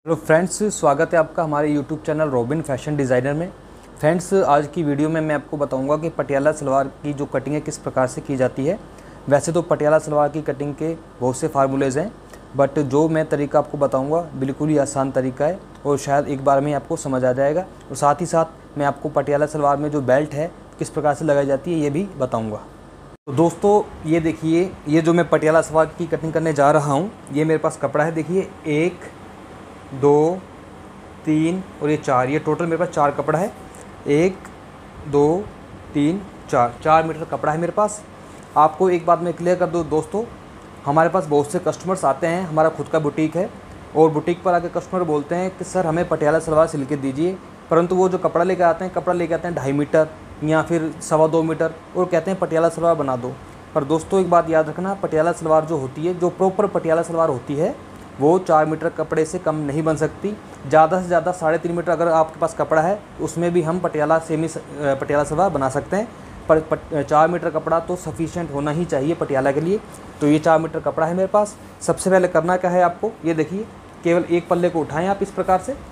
Hello friends, स्वागत है आपका हमारे YouTube channel Robin fashion designer में। फ्रेंड्स, आज की वीडियो में मैं आपको बताऊंगा कि पटियाला सलवार की जो कटिंग है किस प्रकार से की जाती है। वैसे तो पटियाला सलवार की कटिंग के बहुत से फार्मूलेज़ हैं, बट जो मैं तरीका आपको बताऊंगा बिल्कुल ही आसान तरीका है और शायद एक बार में आपको समझ आ जाएगा। और साथ ही साथ मैं आपको पटियाला सलवार में जो बेल्ट है किस प्रकार से लगाई जाती है ये भी बताऊँगा। तो दोस्तों, ये देखिए, ये जो मैं पटियाला सलवार की कटिंग करने जा रहा हूँ, ये मेरे पास कपड़ा है। देखिए, 1 2 3 और ये 4, ये टोटल मेरे पास 4 कपड़ा है। 1 2 3 4 मीटर कपड़ा है मेरे पास। आपको एक बात मैं क्लियर कर दूँ दोस्तों, हमारे पास बहुत से कस्टमर्स आते हैं, हमारा खुद का बुटीक है और बुटीक पर आके कस्टमर बोलते हैं कि सर हमें पटियाला सलवार सिल के दीजिए, परंतु वो जो कपड़ा लेकर आते हैं, कपड़ा लेकर आते हैं 2.5 मीटर या फिर 2.25 मीटर और कहते हैं पटियाला सलवार बना दो। पर दोस्तों एक बात याद रखना, पटियाला सलवार जो होती है, जो प्रॉपर पटियाला सलवार होती है, वो 4 मीटर कपड़े से कम नहीं बन सकती। ज़्यादा से ज़्यादा 3.5 मीटर अगर आपके पास कपड़ा है उसमें भी हम पटियाला पटियाला सलवार बना सकते हैं। पर 4 मीटर कपड़ा तो सफिशिएंट होना ही चाहिए पटियाला के लिए। तो ये 4 मीटर कपड़ा है मेरे पास। सबसे पहले करना क्या है आपको, ये देखिए, केवल एक पल्ले को उठाएं आप इस प्रकार से,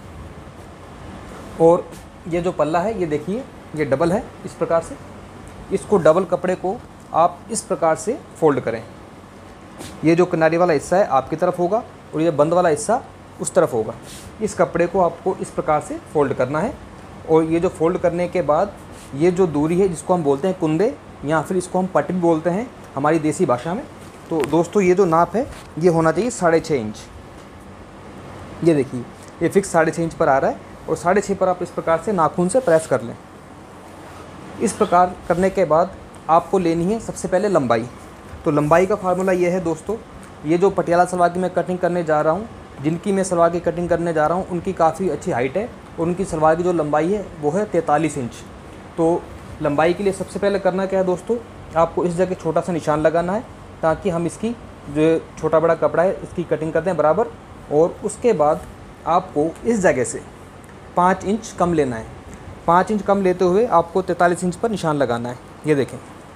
और ये जो पल्ला है ये देखिए, ये डबल है इस प्रकार से। इसको डबल कपड़े को आप इस प्रकार से फोल्ड करें। ये जो किनारे वाला हिस्सा है आपकी तरफ होगा और ये बंद वाला हिस्सा उस तरफ होगा। इस कपड़े को आपको इस प्रकार से फोल्ड करना है। और ये जो फोल्ड करने के बाद ये जो दूरी है जिसको हम बोलते हैं कुंदे, या फिर इसको हम पट भी बोलते हैं हमारी देसी भाषा में। तो दोस्तों ये जो नाप है ये होना चाहिए 6.5 इंच। ये देखिए, ये फिक्स 6.5 इंच पर आ रहा है और 6.5 पर आप इस प्रकार से नाखून से प्रेस कर लें। इस प्रकार करने के बाद आपको लेनी है सबसे पहले लंबाई। तो लंबाई का फार्मूला ये है दोस्तों, ये जो पटियाला सलवार की मैं कटिंग करने जा रहा हूँ, जिनकी मैं सलवार की कटिंग करने जा रहा हूँ उनकी काफ़ी अच्छी हाइट है और उनकी सलवार की जो लंबाई है वो है 43 इंच। तो लंबाई के लिए सबसे पहले करना क्या है दोस्तों, आपको इस जगह छोटा सा निशान लगाना है ताकि हम इसकी जो छोटा बड़ा कपड़ा है इसकी कटिंग करते हैं बराबर। और उसके बाद आपको इस जगह से 5 इंच कम लेना है। 5 इंच कम लेते हुए आपको 43 इंच पर निशान लगाना है। ये देखें,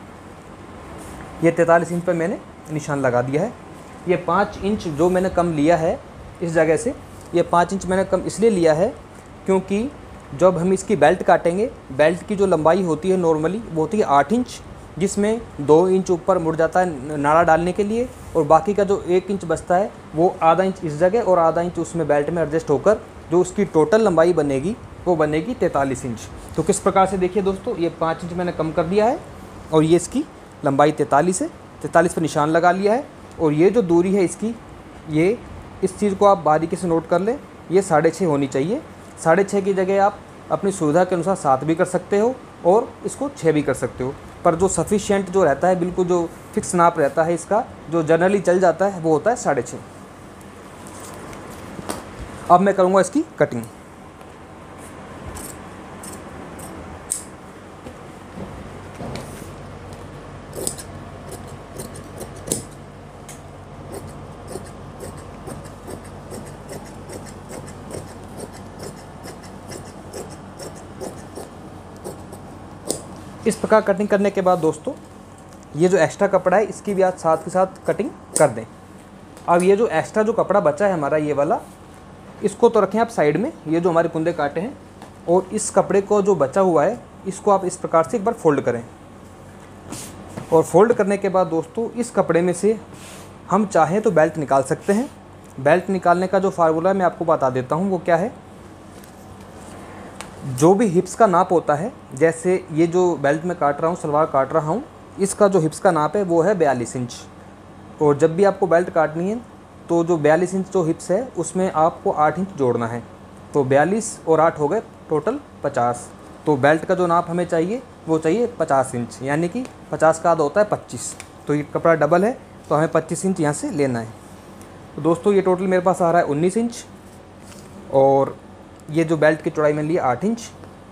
ये 43 इंच पर मैंने निशान लगा दिया है। ये 5 इंच जो मैंने कम लिया है इस जगह से, ये 5 इंच मैंने कम इसलिए लिया है क्योंकि जब हम इसकी बेल्ट काटेंगे, बेल्ट की जो लंबाई होती है नॉर्मली वो होती है 8 इंच, जिसमें 2 इंच ऊपर मुड़ जाता है नाड़ा डालने के लिए, और बाकी का जो 1 इंच बचता है वो आधा इंच इस जगह और आधा इंच उसमें बेल्ट में एडजस्ट होकर जो उसकी टोटल लंबाई बनेगी वो बनेगी 43 इंच। तो किस प्रकार से देखिए दोस्तों, ये 5 इंच मैंने कम कर दिया है और ये इसकी लंबाई 43 है। 43 पर निशान लगा लिया है और ये जो दूरी है इसकी, ये इस चीज़ को आप बारीकी से नोट कर लें, ये 6.5 होनी चाहिए। 6.5 की जगह आप अपनी सुविधा के अनुसार 7 भी कर सकते हो और इसको 6 भी कर सकते हो, पर जो सफिशिएंट जो रहता है, बिल्कुल जो फिक्स नाप रहता है इसका, जो जनरली चल जाता है, वो होता है 6.5। अब मैं करूँगा इसकी कटिंग। इस प्रकार कटिंग करने के बाद दोस्तों, ये जो एक्स्ट्रा कपड़ा है इसकी भी आप साथ के साथ कटिंग कर दें। अब ये जो एक्स्ट्रा जो कपड़ा बचा है हमारा ये वाला, इसको तो रखें आप साइड में, ये जो हमारे कुंदे काटे हैं, और इस कपड़े को जो बचा हुआ है इसको आप इस प्रकार से एक बार फोल्ड करें। और फोल्ड करने के बाद दोस्तों, इस कपड़े में से हम चाहें तो बेल्ट निकाल सकते हैं। बेल्ट निकालने का जो फार्मूला मैं आपको बता देता हूँ वो क्या है। जो भी हिप्स का नाप होता है, जैसे ये जो बेल्ट में काट रहा हूँ, सलवार काट रहा हूँ, इसका जो हिप्स का नाप है वो है 42 इंच। और जब भी आपको बेल्ट काटनी है तो जो 42 इंच जो हिप्स है उसमें आपको 8 इंच जोड़ना है। तो 42 और 8 हो गए टोटल 50। तो बेल्ट का जो नाप हमें चाहिए वो चाहिए 50 इंच, यानी कि 50 का आधा होता है 25। तो ये कपड़ा डबल है तो हमें 25 इंच यहाँ से लेना है। तो दोस्तों ये टोटल मेरे पास आ रहा है 19 इंच, और ये जो बेल्ट की चौड़ाई मैंने ली 8 इंच।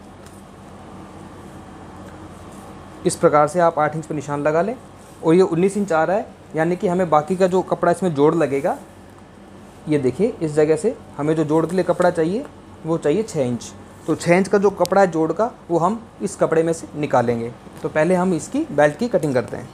इस प्रकार से आप 8 इंच पर निशान लगा लें और ये 19 इंच आ रहा है, यानी कि हमें बाकी का जो कपड़ा इसमें जोड़ लगेगा, ये देखिए इस जगह से हमें जो जोड़ के लिए कपड़ा चाहिए वो चाहिए 6 इंच। तो 6 इंच का जो कपड़ा है जोड़ का, वो हम इस कपड़े में से निकालेंगे। तो पहले हम इसकी बेल्ट की कटिंग करते हैं।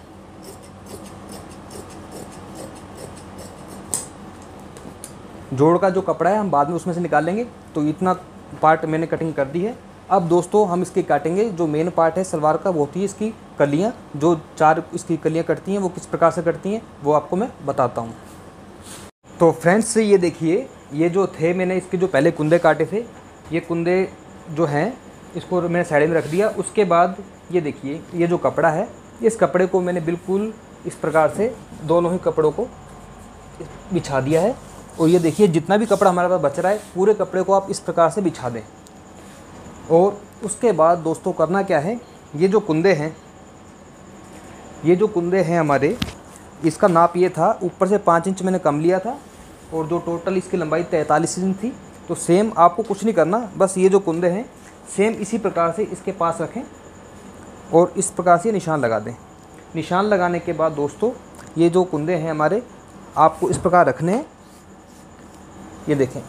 जोड़ का जो कपड़ा है हम बाद में उसमें से निकाल लेंगे। तो इतना पार्ट मैंने कटिंग कर दी है। अब दोस्तों हम इसकी काटेंगे, जो मेन पार्ट है सलवार का वो होती है इसकी कलियाँ, जो 4 इसकी कलियाँ कटती हैं वो किस प्रकार से कटती हैं वो आपको मैं बताता हूँ। तो फ्रेंड्स ये देखिए, ये जो थे मैंने इसके जो पहले कुंदे काटे थे, ये कुंदे जो हैं इसको मैंने साइड में रख दिया। उसके बाद ये देखिए, ये जो कपड़ा है, इस कपड़े को मैंने बिल्कुल इस प्रकार से दोनों ही कपड़ों को बिछा दिया है। और ये देखिए, जितना भी कपड़ा हमारे पास बच रहा है पूरे कपड़े को आप इस प्रकार से बिछा दें। और उसके बाद दोस्तों करना क्या है, ये जो कुंदे हैं हमारे, इसका नाप ये था, ऊपर से 5 इंच मैंने कम लिया था और जो टोटल इसकी लंबाई 43 इंच थी। तो सेम आपको कुछ नहीं करना, बस ये जो कुंदे हैं सेम इसी प्रकार से इसके पास रखें और इस प्रकार से निशान लगा दें। निशान लगाने के बाद दोस्तों ये जो कुंदे हैं हमारे आपको इस प्रकार रखने हैं। ये देखें,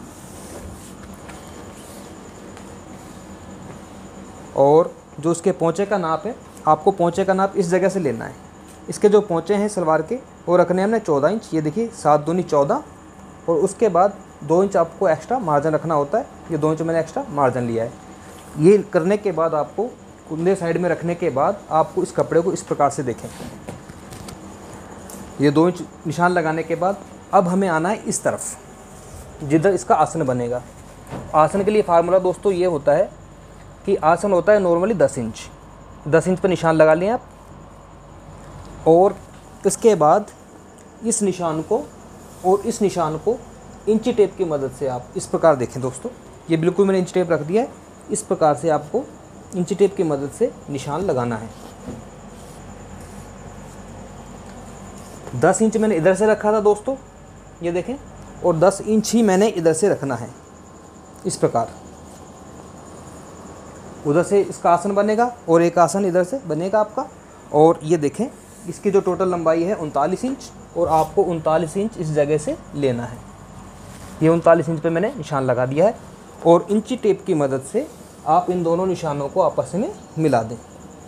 और जो इसके पोंचे का नाप है, आपको पोंचे का नाप इस जगह से लेना है। इसके जो पोंचे हैं सलवार के वो रखने हैं हमने 14 इंच। ये देखिए 7 दूनी 14। और उसके बाद 2 इंच आपको एक्स्ट्रा मार्जिन रखना होता है। ये 2 इंच मैंने एक्स्ट्रा मार्जिन लिया है। ये करने के बाद आपको कुंदे साइड में रखने के बाद आपको इस कपड़े को इस प्रकार से देखें। ये 2 इंच निशान लगाने के बाद अब हमें आना है इस तरफ, जिधर इसका आसन बनेगा। आसन के लिए फार्मूला दोस्तों ये होता है कि आसन होता है नॉर्मली 10 इंच। 10 इंच पर निशान लगा लें आप। और इसके बाद इस निशान को और इस निशान को इंची टेप की मदद से आप इस प्रकार देखें दोस्तों। ये बिल्कुल मैंने इंची टेप रख दिया है। इस प्रकार से आपको इंची टेप की मदद से निशान लगाना है। 10 इंच मैंने इधर से रखा था दोस्तों, ये देखें, और 10 इंच ही मैंने इधर से रखना है। इस प्रकार उधर से इसका आसन बनेगा और एक आसन इधर से बनेगा आपका। और ये देखें, इसकी जो टोटल लंबाई है 39 इंच और आपको 39 इंच इस जगह से लेना है। ये 39 इंच पे मैंने निशान लगा दिया है। और इंची टेप की मदद से आप इन दोनों निशानों को आपस में मिला दें।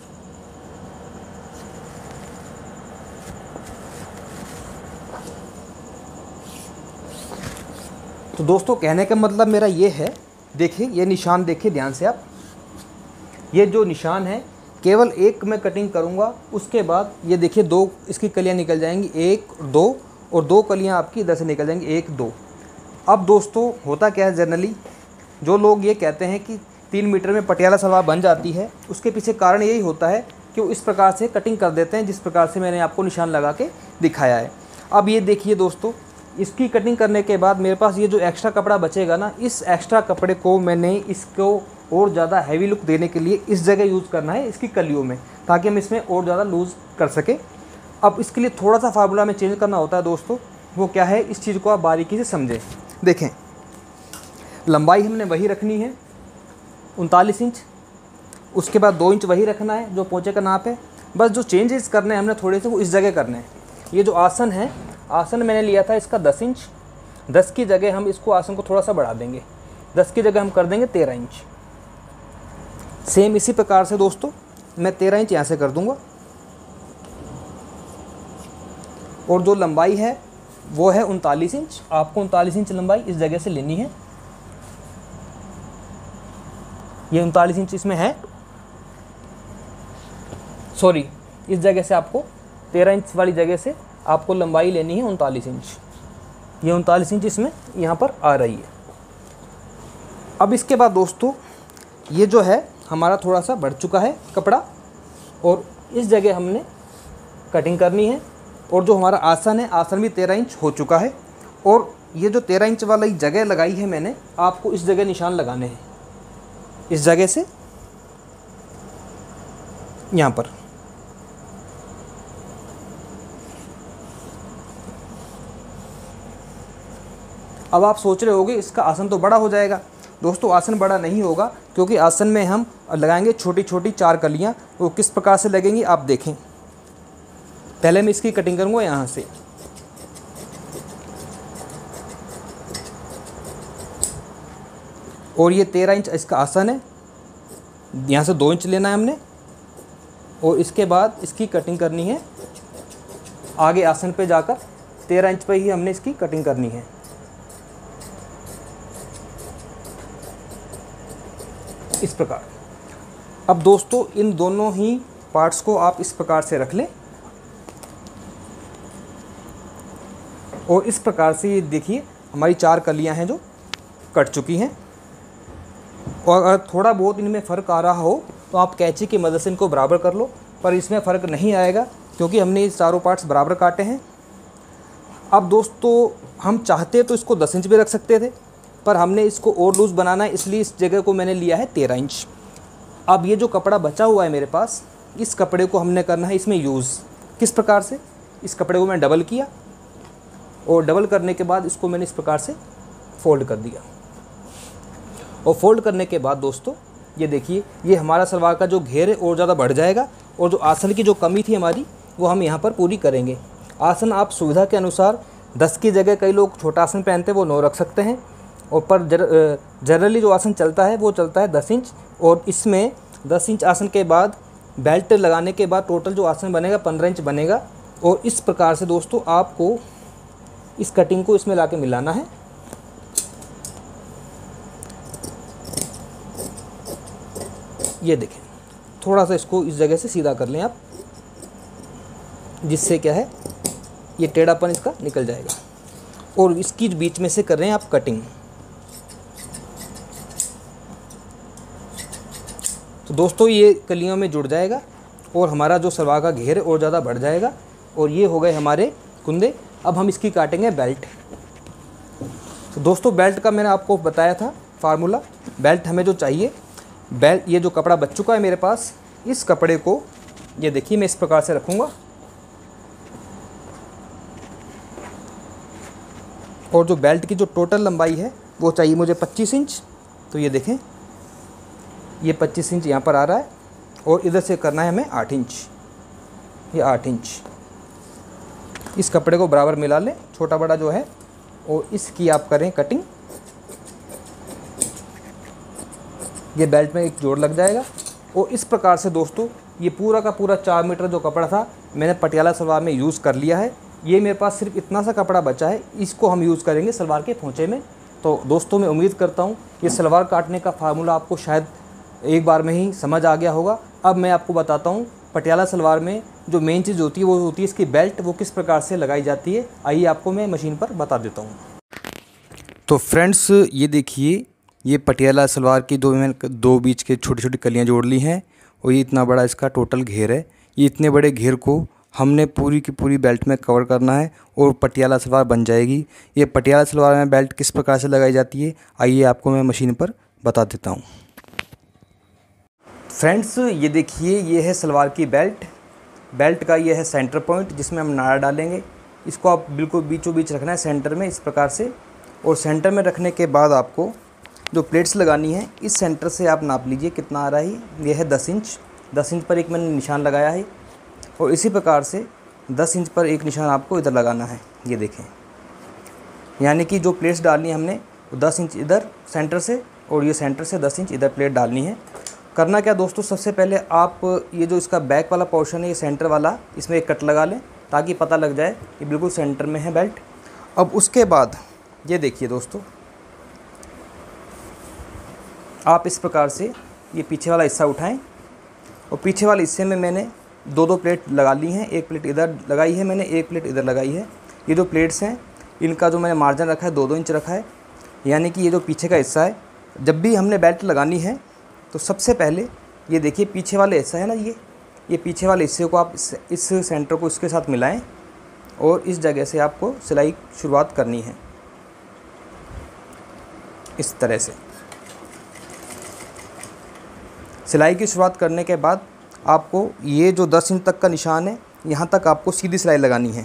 तो दोस्तों कहने का मतलब मेरा ये है, देखिए ये निशान देखिए ध्यान से आप। ये जो निशान है केवल एक मैं कटिंग करूँगा, उसके बाद ये देखिए 2 इसकी कलियाँ निकल जाएंगी, 1 2 और 2 कलियाँ आपकी इधर से निकल जाएंगी, 1 2। अब दोस्तों होता क्या है, जनरली जो लोग ये कहते हैं कि 3 मीटर में पटियाला सलवार बन जाती है, उसके पीछे कारण यही होता है कि वो इस प्रकार से कटिंग कर देते हैं जिस प्रकार से मैंने आपको निशान लगा के दिखाया है। अब ये देखिए दोस्तों, इसकी कटिंग करने के बाद मेरे पास ये जो एक्स्ट्रा कपड़ा बचेगा ना, इस एक्स्ट्रा कपड़े को मैंने इसको और ज़्यादा हैवी लुक देने के लिए इस जगह यूज़ करना है इसकी कलियों में, ताकि हम इसमें और ज़्यादा लूज़ कर सकें। अब इसके लिए थोड़ा सा फार्मूला में चेंज करना होता है दोस्तों। वो क्या है, इस चीज़ को आप बारीकी से समझें। देखें, लंबाई हमने वही रखनी है 39 इंच। उसके बाद 2 इंच वही रखना है जो पोंचे का नाप है। बस जो चेंजेस करने हैं हमने थोड़े से वो इस जगह करने हैं। ये जो आसन है, आसन मैंने लिया था इसका 10 इंच। 10 की जगह हम इसको आसन को थोड़ा सा बढ़ा देंगे, 10 की जगह हम कर देंगे 13 इंच। सेम इसी प्रकार से दोस्तों मैं 13 इंच यहाँ से कर दूंगा। और जो लंबाई है वो है 39 इंच। आपको 39 इंच लंबाई इस जगह से लेनी है। ये 39 इंच इसमें है, सॉरी, इस जगह से आपको 13 इंच वाली जगह से आपको लंबाई लेनी है 39 इंच। ये 39 इंच इसमें यहाँ पर आ रही है। अब इसके बाद दोस्तों ये जो है हमारा थोड़ा सा बढ़ चुका है कपड़ा, और इस जगह हमने कटिंग करनी है। और जो हमारा आसन है, आसन भी 13 इंच हो चुका है। और ये जो 13 इंच वाली जगह लगाई है मैंने, आपको इस जगह निशान लगाने हैं, इस जगह से यहाँ पर। अब आप सोच रहे होंगे इसका आसन तो बड़ा हो जाएगा। दोस्तों आसन बड़ा नहीं होगा, क्योंकि आसन में हम लगाएंगे छोटी छोटी 4 कलियाँ। वो किस प्रकार से लगेंगी आप देखें। पहले मैं इसकी कटिंग करूँगा यहाँ से। और ये 13 इंच इसका आसन है, यहाँ से 2 इंच लेना है हमने। और इसके बाद इसकी कटिंग करनी है आगे आसन पे जाकर 13 इंच पे ही हमने इसकी कटिंग करनी है। इस प्रकार। अब दोस्तों इन दोनों ही पार्ट्स को आप इस प्रकार से रख लें और इस प्रकार से ये देखिए हमारी 4 कलियां हैं जो कट चुकी हैं। और अगर थोड़ा बहुत इनमें फ़र्क आ रहा हो तो आप कैंची की मदद से इनको बराबर कर लो, पर इसमें फ़र्क नहीं आएगा क्योंकि हमने ये चारों पार्ट्स बराबर काटे हैं। अब दोस्तों हम चाहते तो इसको 10 इंच भी रख सकते थे, पर हमने इसको और लूज़ बनाना है, इसलिए इस जगह को मैंने लिया है 13 इंच। अब ये जो कपड़ा बचा हुआ है मेरे पास, इस कपड़े को हमने करना है इसमें यूज़। किस प्रकार से? इस कपड़े को मैंने डबल किया और डबल करने के बाद इसको मैंने इस प्रकार से फ़ोल्ड कर दिया। और फोल्ड करने के बाद दोस्तों ये देखिए, ये हमारा सलवार का जो घेर है और ज़्यादा बढ़ जाएगा और जो आसन की जो कमी थी हमारी वो हम यहाँ पर पूरी करेंगे। आसन आप सुविधा के अनुसार 10 की जगह कई लोग छोटा आसन पहनते हैं वो 9 रख सकते हैं, और पर जनरली जो आसन चलता है वो चलता है 10 इंच। और इसमें 10 इंच आसन के बाद बेल्ट लगाने के बाद टोटल जो आसन बनेगा 15 इंच बनेगा। और इस प्रकार से दोस्तों आपको इस कटिंग को इसमें लाके मिलाना है। ये देखें, थोड़ा सा इसको इस जगह से सीधा कर लें आप, जिससे क्या है ये टेढ़ापन इसका निकल जाएगा। और इसकी बीच में से कर रहे हैं आप कटिंग। तो दोस्तों ये कलियों में जुड़ जाएगा और हमारा जो सलवार का घेर और ज़्यादा बढ़ जाएगा। और ये हो गए हमारे कुंदे। अब हम इसकी काटेंगे बेल्ट। तो दोस्तों बेल्ट का मैंने आपको बताया था फार्मूला। बेल्ट हमें जो चाहिए, बेल्ट ये जो कपड़ा बच चुका है मेरे पास, इस कपड़े को ये देखिए मैं इस प्रकार से रखूँगा और जो बेल्ट की जो टोटल लंबाई है वो चाहिए मुझे 25 इंच। तो ये देखें ये 25 इंच यहाँ पर आ रहा है और इधर से करना है हमें 8 इंच, ये 8 इंच। इस कपड़े को बराबर मिला लें, छोटा बड़ा जो है, और इसकी आप करें कटिंग। ये बेल्ट में एक जोड़ लग जाएगा। और इस प्रकार से दोस्तों ये पूरा का पूरा 4 मीटर जो कपड़ा था मैंने पटियाला सलवार में यूज़ कर लिया है। ये मेरे पास सिर्फ इतना सा कपड़ा बचा है, इसको हम यूज़ करेंगे सलवार के पोंचे में। तो दोस्तों मैं उम्मीद करता हूँ ये सलवार काटने का फार्मूला आपको शायद एक बार में ही समझ आ गया होगा। अब मैं आपको बताता हूँ पटियाला सलवार में जो मेन चीज़ होती है वो होती है इसकी बेल्ट, वो किस प्रकार से लगाई जाती है। आइए आपको मैं मशीन पर बता देता हूँ। तो फ्रेंड्स ये देखिए, ये पटियाला सलवार की दो बीच के छोटी छोटी कलियाँ जोड़ ली हैं और ये इतना बड़ा इसका टोटल घेर है। ये इतने बड़े घेर को हमने पूरी की पूरी बेल्ट में कवर करना है और पटियाला सलवार बन जाएगी। ये पटियाला सलवार में बेल्ट किस प्रकार से लगाई जाती है आइए आपको मैं मशीन पर बता देता हूँ। फ्रेंड्स ये देखिए, ये है सलवार की बेल्ट। बेल्ट का ये है सेंटर पॉइंट जिसमें हम नाड़ा डालेंगे। इसको आप बिल्कुल बीचों बीच रखना है सेंटर में इस प्रकार से। और सेंटर में रखने के बाद आपको जो प्लेट्स लगानी है इस सेंटर से आप नाप लीजिए कितना आ रहा है। ये है 10 इंच। 10 इंच पर एक मैंने निशान लगाया है और इसी प्रकार से 10 इंच पर एक निशान आपको इधर लगाना है। ये देखें, यानी कि जो प्लेट्स डालनी है हमने 10 इंच इधर सेंटर से और ये सेंटर से 10 इंच इधर प्लेट डालनी है। करना क्या दोस्तों, सबसे पहले आप ये जो इसका बैक वाला पोर्शन है ये सेंटर वाला, इसमें एक कट लगा लें ताकि पता लग जाए कि बिल्कुल सेंटर में है बेल्ट। अब उसके बाद ये देखिए दोस्तों, आप इस प्रकार से ये पीछे वाला हिस्सा उठाएं और पीछे वाले हिस्से में मैंने दो प्लेट लगा ली हैं। एक प्लेट इधर लगाई है मैंने, एक प्लेट इधर लगाई है। ये जो प्लेट्स हैं इनका जो मैंने मार्जिन रखा है 2-2 इंच रखा है, यानी कि ये जो पीछे का हिस्सा है जब भी हमने बेल्ट लगानी है तो सबसे पहले ये देखिए पीछे वाले हिस्सा है ना, ये पीछे वाले हिस्से को आप इस सेंटर को इसके साथ मिलाएं और इस जगह से आपको सिलाई शुरुआत करनी है इस तरह से। सिलाई की शुरुआत करने के बाद आपको ये जो 10 इंच तक का निशान है यहाँ तक आपको सीधी सिलाई लगानी है।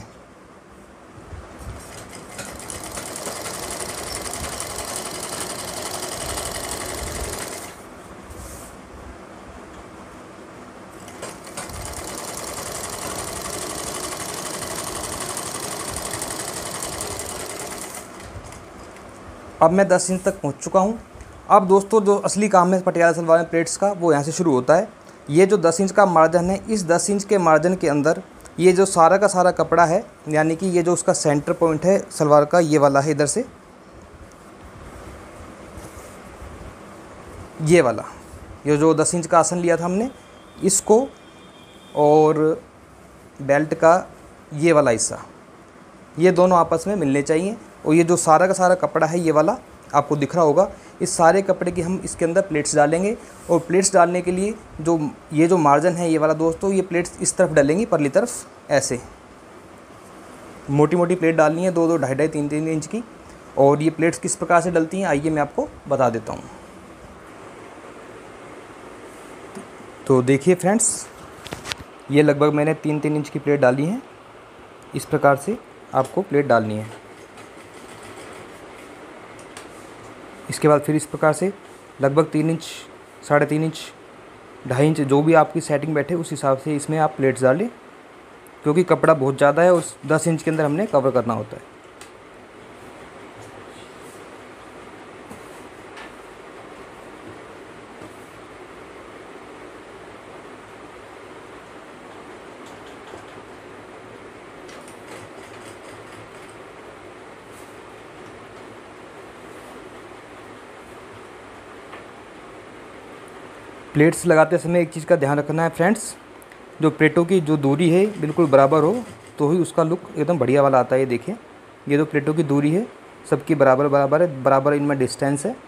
अब मैं 10 इंच तक पहुँच चुका हूँ। अब दोस्तों जो असली काम है पटियाला सलवार में प्लेट्स का वो यहाँ से शुरू होता है। ये जो 10 इंच का मार्जिन है, इस 10 इंच के मार्जिन के अंदर ये जो सारा का सारा कपड़ा है, यानी कि ये जो उसका सेंटर पॉइंट है सलवार का ये वाला है, इधर से ये वाला, ये जो 10 इंच का आसन लिया था हमने, इसको और बेल्ट का ये वाला हिस्सा, ये दोनों आपस में मिलने चाहिए। और ये जो सारा का सारा कपड़ा है ये वाला आपको दिख रहा होगा, इस सारे कपड़े की हम इसके अंदर प्लेट्स डालेंगे। और प्लेट्स डालने के लिए जो ये जो मार्जिन है ये वाला दोस्तों, ये प्लेट्स इस तरफ डालेंगी, परली तरफ ऐसे मोटी मोटी प्लेट डालनी है, 2-2, 2.5-2.5, 3-3 इंच की। और ये प्लेट्स किस प्रकार से डलती हैं आइए मैं आपको बता देता हूँ। तो देखिए फ्रेंड्स, ये लगभग मैंने 3-3 इंच की प्लेट डाली है। इस प्रकार से आपको प्लेट डालनी है। इसके बाद फिर इस प्रकार से लगभग 3 इंच, 3.5 इंच, 2.5 इंच, जो भी आपकी सेटिंग बैठे उस हिसाब से इसमें आप प्लेट्स डालें, क्योंकि कपड़ा बहुत ज़्यादा है, उस 10 इंच के अंदर हमने कवर करना होता है। प्लेट्स लगाते समय एक चीज़ का ध्यान रखना है फ्रेंड्स, जो प्लेटों की जो दूरी है बिल्कुल बराबर हो, तो ही उसका लुक एकदम बढ़िया वाला आता है। ये देखिए, ये जो प्लेटों की दूरी है सबकी बराबर बराबर है, बराबर इनमें डिस्टेंस है।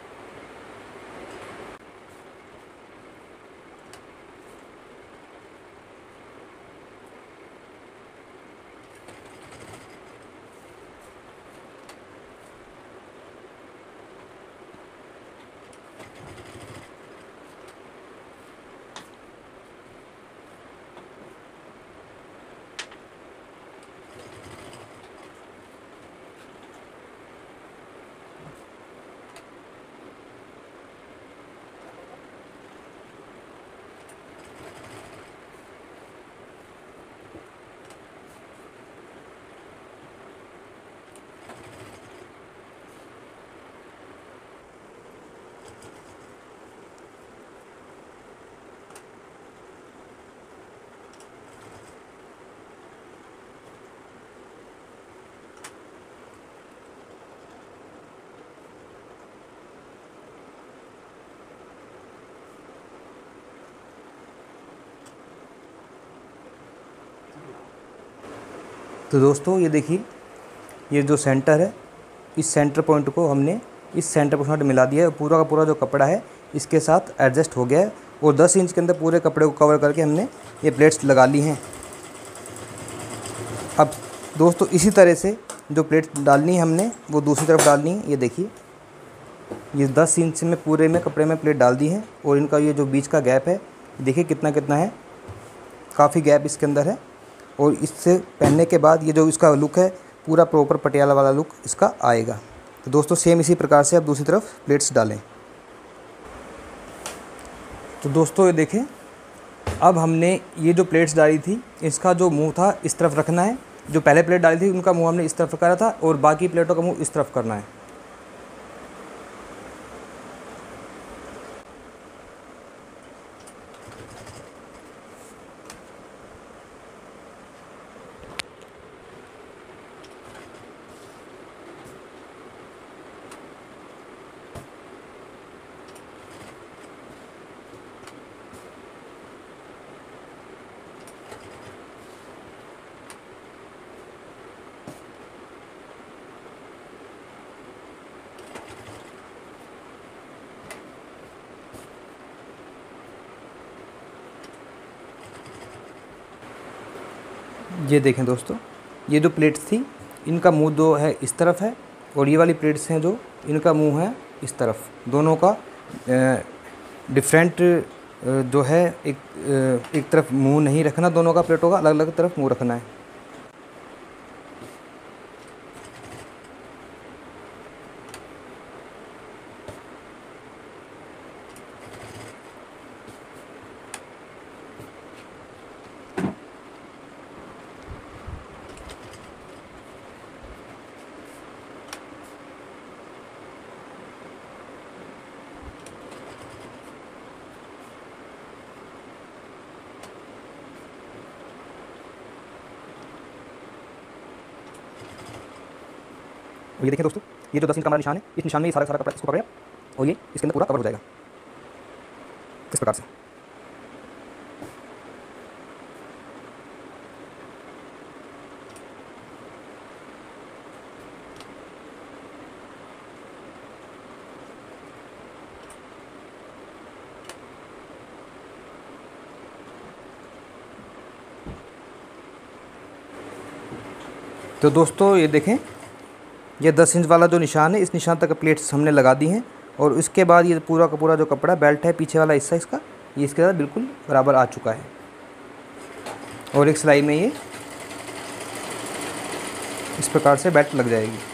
तो दोस्तों ये देखिए, ये जो सेंटर है, इस सेंटर पॉइंट को हमने इस सेंटर पॉइंट मिला दिया है। पूरा का पूरा जो कपड़ा है इसके साथ एडजस्ट हो गया है। और 10 इंच के अंदर पूरे कपड़े को कवर करके हमने ये प्लेट्स लगा ली हैं। अब दोस्तों इसी तरह से जो प्लेट्स डालनी है हमने वो दूसरी तरफ डालनी है। ये देखिए, ये 10 इंच में पूरे में कपड़े में प्लेट डाल दी है। और इनका ये जो बीच का गैप है देखिए कितना कितना है, काफ़ी गैप इसके अंदर है। और इससे पहनने के बाद ये जो इसका लुक है पूरा प्रॉपर पटियाला वाला लुक इसका आएगा। तो दोस्तों सेम इसी प्रकार से आप दूसरी तरफ प्लेट्स डालें। तो दोस्तों ये देखें, अब हमने ये जो प्लेट्स डाली थी इसका जो मुंह था इस तरफ रखना है। जो पहले प्लेट डाली थी उनका मुंह हमने इस तरफ करा था और बाकी प्लेटों का मुंह इस तरफ करना है। ये देखें दोस्तों, ये जो प्लेट्स थी इनका मुंह जो है इस तरफ है और ये वाली प्लेट्स हैं जो इनका मुंह है इस तरफ। दोनों का डिफरेंट जो है एक तरफ मुंह नहीं रखना, दोनों का प्लेटों का अलग अलग तरफ मुंह रखना है। और ये देखिए दोस्तों, ये जो 10 इंच का हमारा निशान है, इस निशान में ये सारा सारा कपड़ा इसको पकड़े और ये इसके अंदर पूरा कवर हो जाएगा। इस प्रकार से। तो दोस्तों ये देखें, ये 10 इंच वाला जो निशान है, इस निशान तक प्लेट्स हमने लगा दी हैं। और उसके बाद ये पूरा का पूरा जो कपड़ा बेल्ट है पीछे वाला हिस्सा इसका, ये इसके साथ बिल्कुल बराबर आ चुका है। और एक सिलाई में ये इस प्रकार से बेल्ट लग जाएगी।